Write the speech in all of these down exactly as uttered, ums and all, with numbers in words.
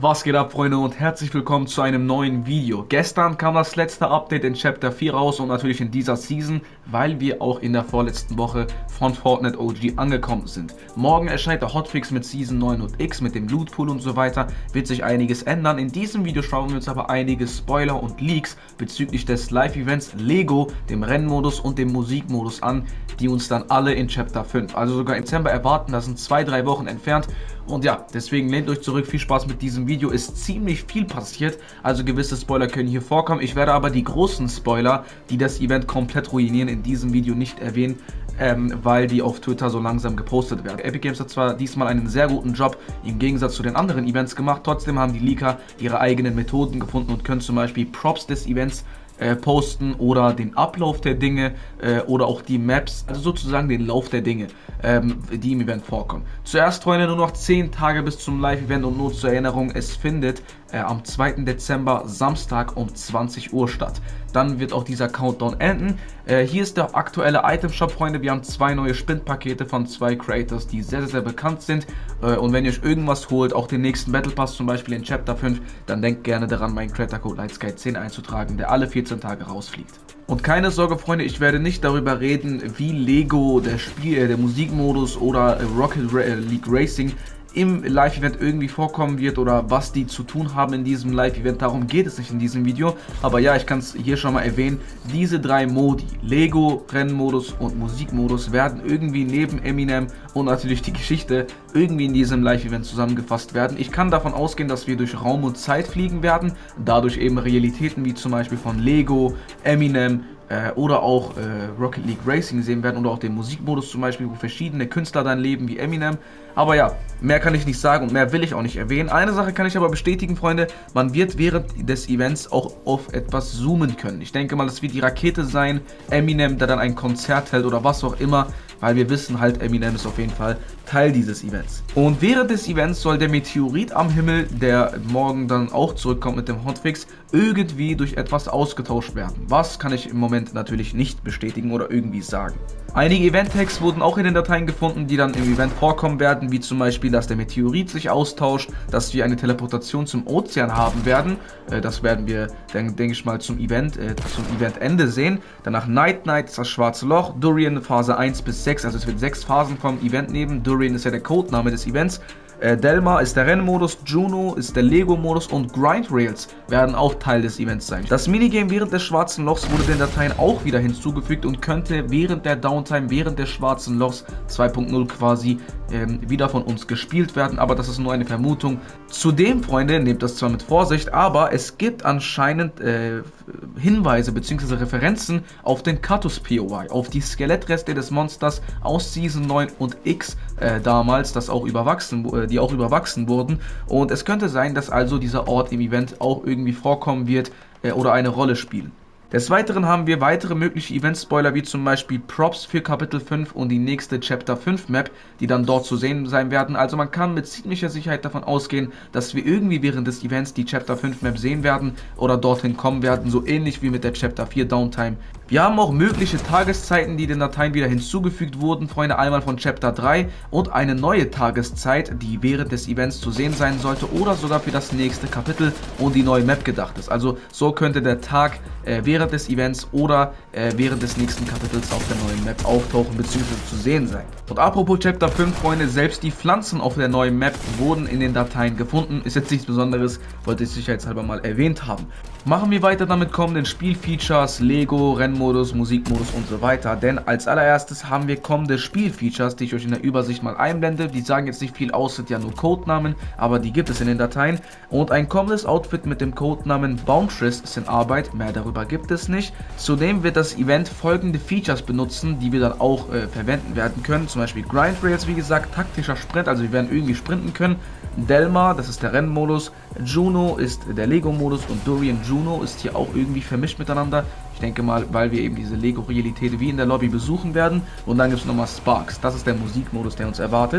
Was geht ab, Freunde, und herzlich willkommen zu einem neuen Video. Gestern kam das letzte Update in Chapter vier raus und natürlich in dieser Season, weil wir auch in der vorletzten Woche von Fortnite O G angekommen sind. Morgen erscheint der Hotfix mit Season neun und X, mit dem Loot Pool und so weiter, wird sich einiges ändern. In diesem Video schauen wir uns aber einige Spoiler und Leaks bezüglich des Live-Events Lego, dem Rennmodus und dem Musikmodus an, die uns dann alle in Chapter fünf, also sogar im Dezember erwarten. Das sind zwei, drei Wochen entfernt. Und ja, deswegen lehnt euch zurück, viel Spaß mit diesem Video, ist ziemlich viel passiert, also gewisse Spoiler können hier vorkommen. Ich werde aber die großen Spoiler, die das Event komplett ruinieren, in diesem Video nicht erwähnen, ähm, weil die auf Twitter so langsam gepostet werden. Epic Games hat zwar diesmal einen sehr guten Job im Gegensatz zu den anderen Events gemacht, trotzdem haben die Leaker ihre eigenen Methoden gefunden und können zum Beispiel Props des Events Äh, posten oder den Ablauf der Dinge äh, oder auch die Maps, also sozusagen den Lauf der Dinge, ähm, die im Event vorkommen. Zuerst, Freunde, nur noch zehn Tage bis zum Live-Event und nur zur Erinnerung, es findet äh, am zweiten Dezember Samstag um zwanzig Uhr statt. Dann wird auch dieser Countdown enden. Äh, hier ist der aktuelle Item-Shop, Freunde. Wir haben zwei neue Spin-Pakete von zwei Creators, die sehr, sehr, sehr bekannt sind. Äh, und wenn ihr euch irgendwas holt, auch den nächsten Battle Pass zum Beispiel in Chapter fünf, dann denkt gerne daran, meinen Creator-Code Lightsky zehn einzutragen, der alle vierzehn Tage rausfliegt. Und keine Sorge, Freunde, ich werde nicht darüber reden, wie Lego, der Spiel, äh, der Musikmodus oder äh, Rocket Ra League Racing im Live-Event irgendwie vorkommen wird oder was die zu tun haben in diesem Live-Event. Darum geht es nicht in diesem Video. Aber ja, ich kann es hier schon mal erwähnen. Diese drei Modi, Lego, Rennmodus und Musikmodus, werden irgendwie neben Eminem und natürlich die Geschichte irgendwie in diesem Live-Event zusammengefasst werden. Ich kann davon ausgehen, dass wir durch Raum und Zeit fliegen werden. Dadurch eben Realitäten wie zum Beispiel von Lego, Eminem, Äh, oder auch äh, Rocket League Racing sehen werden oder auch den Musikmodus zum Beispiel, wo verschiedene Künstler dann leben wie Eminem. Aber ja, mehr kann ich nicht sagen und mehr will ich auch nicht erwähnen. Eine Sache kann ich aber bestätigen, Freunde, man wird während des Events auch auf etwas zoomen können. Ich denke mal, es wird die Rakete sein, Eminem, der dann ein Konzert hält oder was auch immer, weil wir wissen halt, Eminem ist auf jeden Fall Teil dieses Events. Und während des Events soll der Meteorit am Himmel, der morgen dann auch zurückkommt mit dem Hotfix, irgendwie durch etwas ausgetauscht werden. Was kann ich im Moment natürlich nicht bestätigen oder irgendwie sagen. Einige Event-Tags wurden auch in den Dateien gefunden, die dann im Event vorkommen werden, wie zum Beispiel, dass der Meteorit sich austauscht, dass wir eine Teleportation zum Ozean haben werden. Äh, das werden wir, dann denke ich mal, zum Event, äh, zum Eventende sehen. Danach Night Knight ist das schwarze Loch, Durian Phase eins bis sechs, also es wird sechs Phasen vom Event nehmen. Durian ist ja der Codename des Events. Äh, Delma ist der Rennmodus, Juno ist der Lego-Modus und Grind Rails werden auch Teil des Events sein. Das Minigame während des schwarzen Lochs wurde den Dateien auch wieder hinzugefügt und könnte während der Downtime, während des schwarzen Lochs zwei punkt null quasi ähm, wieder von uns gespielt werden, aber das ist nur eine Vermutung. Zudem, Freunde, nehmt das zwar mit Vorsicht, aber es gibt anscheinend äh, Hinweise bzw. Referenzen auf den Katus P O I, auf die Skelettreste des Monsters aus Season neun und X äh, damals, das auch überwachsen wurde, die auch überwachsen wurden, und es könnte sein, dass also dieser Ort im Event auch irgendwie vorkommen wird äh, oder eine Rolle spielen. Des Weiteren haben wir weitere mögliche Event-Spoiler, wie zum Beispiel Props für Kapitel fünf und die nächste Chapter fünf Map, die dann dort zu sehen sein werden. Also man kann mit ziemlicher Sicherheit davon ausgehen, dass wir irgendwie während des Events die Chapter fünf Map sehen werden oder dorthin kommen werden, so ähnlich wie mit der Chapter vier Downtime. Wir haben auch mögliche Tageszeiten, die den Dateien wieder hinzugefügt wurden, Freunde, einmal von Chapter drei und eine neue Tageszeit, die während des Events zu sehen sein sollte oder sogar für das nächste Kapitel und die neue Map gedacht ist. Also so könnte der Tag äh, während des Events oder äh, während des nächsten Kapitels auf der neuen Map auftauchen bzw. zu sehen sein. Und apropos Chapter fünf, Freunde, selbst die Pflanzen auf der neuen Map wurden in den Dateien gefunden. Ist jetzt nichts Besonderes, wollte ich sicherheitshalber mal erwähnt haben. Machen wir weiter damit kommenden Spielfeatures, Lego, Rennmodus, Musikmodus und so weiter. Denn als allererstes haben wir kommende Spielfeatures, die ich euch in der Übersicht mal einblende. Die sagen jetzt nicht viel aus, sind ja nur Codenamen, aber die gibt es in den Dateien. Und ein kommendes Outfit mit dem Codenamen Baumschriss ist in Arbeit, mehr darüber gibt es nicht. Zudem wird das Event folgende Features benutzen, die wir dann auch äh, verwenden werden können. Zum Beispiel Grind Rails, wie gesagt, taktischer Sprint, also wir werden irgendwie sprinten können. Delma, das ist der Rennmodus, Juno ist der Lego-Modus und Durian Juno ist hier auch irgendwie vermischt miteinander. Ich denke mal, weil wir eben diese Lego-Realität wie in der Lobby besuchen werden. Und dann gibt es nochmal Sparks, das ist der Musikmodus, der uns erwartet.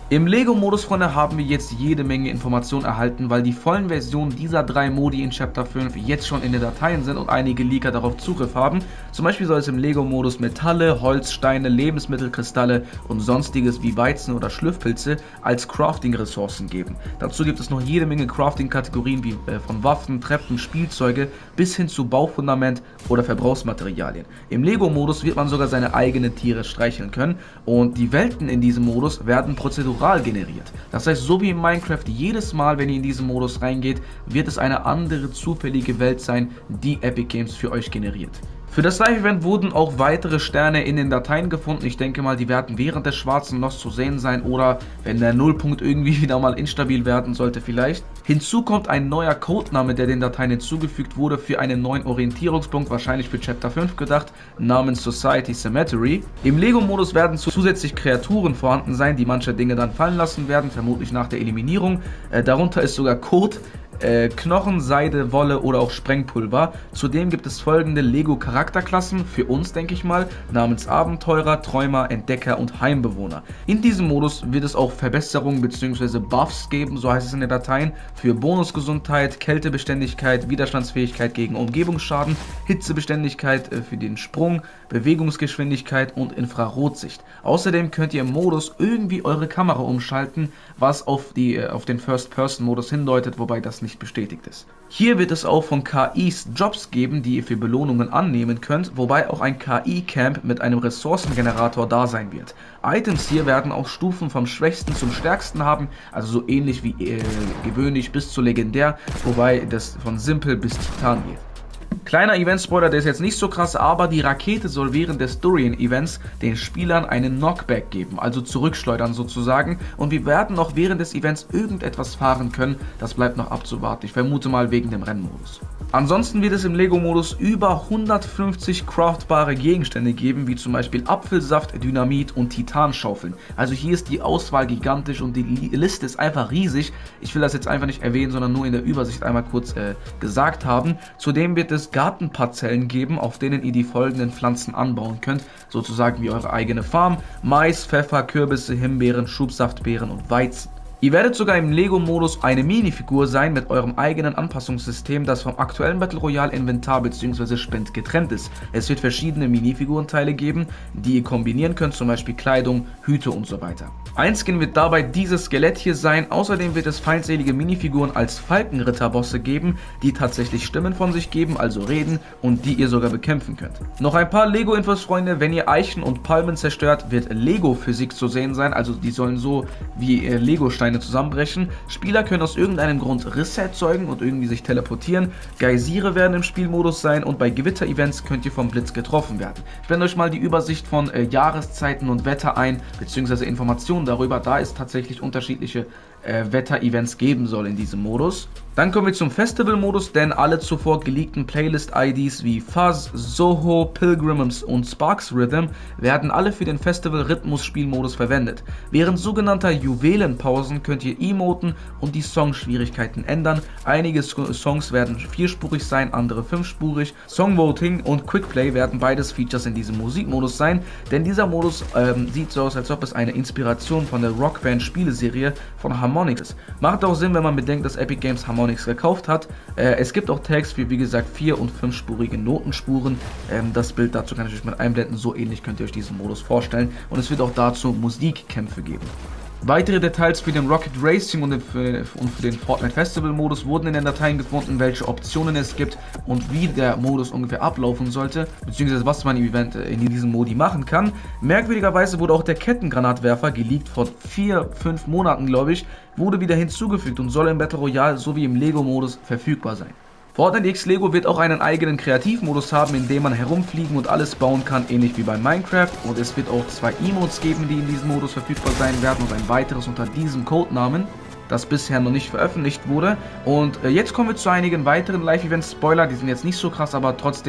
Im Lego-Modus, Freunde, haben wir jetzt jede Menge Informationen erhalten, weil die vollen Versionen dieser drei Modi in Chapter fünf jetzt schon in den Dateien sind und einige Leaker darauf Zugriff haben. Zum Beispiel soll es im Lego-Modus Metalle, Holz, Steine, Lebensmittelkristalle und sonstiges wie Weizen oder Schlüpfpilze als Crafting-Ressourcen geben. Dazu gibt es noch jede Menge Crafting-Kategorien wie äh, von Waffen, Treppen, Spielzeuge bis hin zu Baufundament oder Verbrauchsmaterialien. Im Lego-Modus wird man sogar seine eigenen Tiere streicheln können und die Welten in diesem Modus werden prozedural generiert. Das heißt, so wie in Minecraft, jedes Mal, wenn ihr in diesen Modus reingeht, wird es eine andere zufällige Welt sein, die Epic Games für euch generiert. Für das Live-Event wurden auch weitere Sterne in den Dateien gefunden. Ich denke mal, die werden während des schwarzen Lochs zu sehen sein oder wenn der Nullpunkt irgendwie wieder mal instabil werden sollte vielleicht. Hinzu kommt ein neuer Codename, der den Dateien hinzugefügt wurde für einen neuen Orientierungspunkt, wahrscheinlich für Chapter fünf gedacht, namens Society Cemetery. Im Lego-Modus werden zusätzlich Kreaturen vorhanden sein, die manche Dinge dann fallen lassen werden, vermutlich nach der Eliminierung. Äh, darunter ist sogar Code. Äh, Knochen, Seide, Wolle oder auch Sprengpulver. Zudem gibt es folgende Lego-Charakterklassen, für uns denke ich mal, namens Abenteurer, Träumer, Entdecker und Heimbewohner. In diesem Modus wird es auch Verbesserungen bzw. Buffs geben, so heißt es in den Dateien, für Bonusgesundheit, Kältebeständigkeit, Widerstandsfähigkeit gegen Umgebungsschaden, Hitzebeständigkeit äh, für den Sprung, Bewegungsgeschwindigkeit und Infrarotsicht. Außerdem könnt ihr im Modus irgendwie eure Kamera umschalten, was auf, die, äh, auf den First-Person-Modus hindeutet, wobei das nicht bestätigt ist. Hier wird es auch von K Is Jobs geben, die ihr für Belohnungen annehmen könnt, wobei auch ein K I-Camp mit einem Ressourcengenerator da sein wird. Items hier werden auch Stufen vom Schwächsten zum Stärksten haben, also so ähnlich wie äh, gewöhnlich bis zu Legendär, wobei das von Simpel bis Titan geht. Kleiner Event-Spoiler, der ist jetzt nicht so krass, aber die Rakete soll während des Dorian-Events den Spielern einen Knockback geben, also zurückschleudern sozusagen. Und wir werden noch während des Events irgendetwas fahren können, das bleibt noch abzuwarten. Ich vermute mal wegen dem Rennmodus. Ansonsten wird es im Lego-Modus über hundertfünfzig craftbare Gegenstände geben, wie zum Beispiel Apfelsaft, Dynamit und Titanschaufeln. Also hier ist die Auswahl gigantisch und die Liste ist einfach riesig. Ich will das jetzt einfach nicht erwähnen, sondern nur in der Übersicht einmal kurz äh, gesagt haben. Zudem wird es Gartenparzellen geben, auf denen ihr die folgenden Pflanzen anbauen könnt, sozusagen wie eure eigene Farm: Mais, Pfeffer, Kürbisse, Himbeeren, Schubsaftbeeren und Weizen. Ihr werdet sogar im Lego-Modus eine Minifigur sein mit eurem eigenen Anpassungssystem, das vom aktuellen Battle Royale Inventar bzw. Spend getrennt ist. Es wird verschiedene Minifigurenteile geben, die ihr kombinieren könnt, zum Beispiel Kleidung, Hüte und so weiter. Ein Skin wird dabei dieses Skelett hier sein. Außerdem wird es feindselige Minifiguren als Falkenritter-Bosse geben, die tatsächlich Stimmen von sich geben, also reden, und die ihr sogar bekämpfen könnt. Noch ein paar Lego-Infos, Freunde. Wenn ihr Eichen und Palmen zerstört, wird Lego-Physik zu sehen sein, also die sollen so wie äh, Lego-Steine zusammenbrechen. Spieler können aus irgendeinem Grund Risse erzeugen und irgendwie sich teleportieren. Geysire werden im Spielmodus sein und bei Gewitter-Events könnt ihr vom Blitz getroffen werden. Ich blende euch mal die Übersicht von äh, Jahreszeiten und Wetter ein, beziehungsweise Informationen darüber, da es tatsächlich unterschiedliche äh, Wetter-Events geben soll in diesem Modus. Dann kommen wir zum Festival-Modus, denn alle zuvor geleakten Playlist-I Ds wie Fuzz, Soho, Pilgrims und Sparks Rhythm werden alle für den Festival-Rhythmus-Spielmodus verwendet. Während sogenannter Juwelenpausen könnt ihr emoten und die Songschwierigkeiten ändern. Einige Songs werden vierspurig sein, andere fünfspurig. Songvoting und Quickplay werden beides Features in diesem Musikmodus sein, denn dieser Modus ähm, sieht so aus, als ob es eine Inspiration von der Rockband-Spieleserie von Harmonix ist. Macht auch Sinn, wenn man bedenkt, dass Epic Games Harmonix gekauft hat. Äh, es gibt auch Tags für, wie gesagt, vier- und fünfspurige Notenspuren. Ähm, das Bild dazu kann ich euch mit einblenden. So ähnlich könnt ihr euch diesen Modus vorstellen. Und es wird auch dazu Musikkämpfe geben. Weitere Details für den Rocket Racing und für, und für den Fortnite Festival Modus wurden in den Dateien gefunden, welche Optionen es gibt und wie der Modus ungefähr ablaufen sollte, beziehungsweise was man im Event in diesem Modi machen kann. Merkwürdigerweise wurde auch der Kettengranatwerfer, geleakt vor vier, fünf Monaten glaube ich, wurde wieder hinzugefügt und soll im Battle Royale sowie im Lego Modus verfügbar sein. Fortnite X Lego wird auch einen eigenen Kreativmodus haben, in dem man herumfliegen und alles bauen kann, ähnlich wie bei Minecraft. Und es wird auch zwei Emotes geben, die in diesem Modus verfügbar sein werden und ein weiteres unter diesem Codenamen, das bisher noch nicht veröffentlicht wurde. Und äh, jetzt kommen wir zu einigen weiteren Live-Events. Spoiler, die sind jetzt nicht so krass, aber trotzdem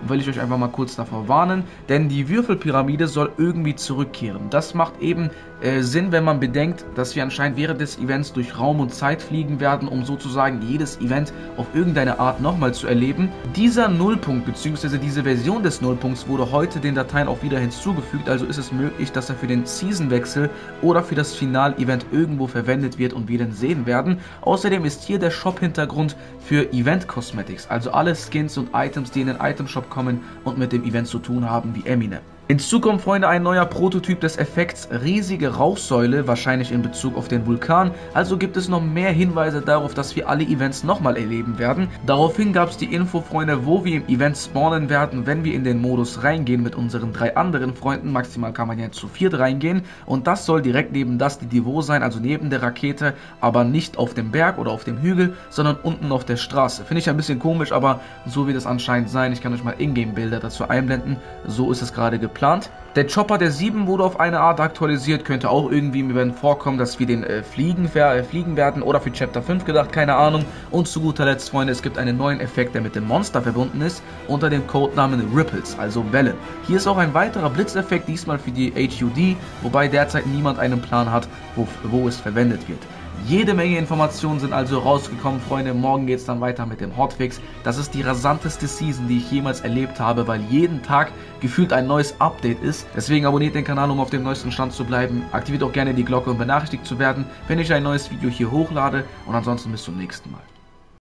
will ich euch einfach mal kurz davor warnen, denn die Würfelpyramide soll irgendwie zurückkehren. Das macht eben äh, Sinn, wenn man bedenkt, dass wir anscheinend während des Events durch Raum und Zeit fliegen werden, um sozusagen jedes Event auf irgendeine Art nochmal zu erleben. Dieser Nullpunkt bzw. diese Version des Nullpunkts wurde heute den Dateien auch wieder hinzugefügt, also ist es möglich, dass er für den Seasonwechsel oder für das Final-Event irgendwo verwendet wird und wir den sehen werden. Außerdem ist hier der Shop-Hintergrund für Event-Cosmetics, also alle Skins und Items, die in den Item-Shop kommen und mit dem Event zu tun haben, wie Eminem. Hinzu kommt, Freunde, ein neuer Prototyp des Effekts riesige Rauchsäule, wahrscheinlich in Bezug auf den Vulkan, also gibt es noch mehr Hinweise darauf, dass wir alle Events nochmal erleben werden. Daraufhin gab es die Info, Freunde, wo wir im Event spawnen werden, wenn wir in den Modus reingehen mit unseren drei anderen Freunden. Maximal kann man ja zu viert reingehen und das soll direkt neben das die Niveau sein, also neben der Rakete, aber nicht auf dem Berg oder auf dem Hügel, sondern unten auf der Straße. Finde ich ein bisschen komisch, aber so wird es anscheinend sein. Ich kann euch mal Ingame-Bilder dazu einblenden, so ist es gerade geplant. Geplant. Der Chopper der sieben wurde auf eine Art aktualisiert, könnte auch irgendwie im Event vorkommen, dass wir den äh, fliegen, äh, fliegen werden oder für Chapter fünf gedacht, keine Ahnung. Und zu guter Letzt, Freunde, es gibt einen neuen Effekt, der mit dem Monster verbunden ist, unter dem Codenamen Ripples, also Wellen. Hier ist auch ein weiterer Blitzeffekt, diesmal für die H U D, wobei derzeit niemand einen Plan hat, wo, wo es verwendet wird. Jede Menge Informationen sind also rausgekommen, Freunde. Morgen geht es dann weiter mit dem Hotfix. Das ist die rasanteste Season, die ich jemals erlebt habe, weil jeden Tag gefühlt ein neues Update ist. Deswegen abonniert den Kanal, um auf dem neuesten Stand zu bleiben. Aktiviert auch gerne die Glocke, um benachrichtigt zu werden, wenn ich ein neues Video hier hochlade. Und ansonsten bis zum nächsten Mal.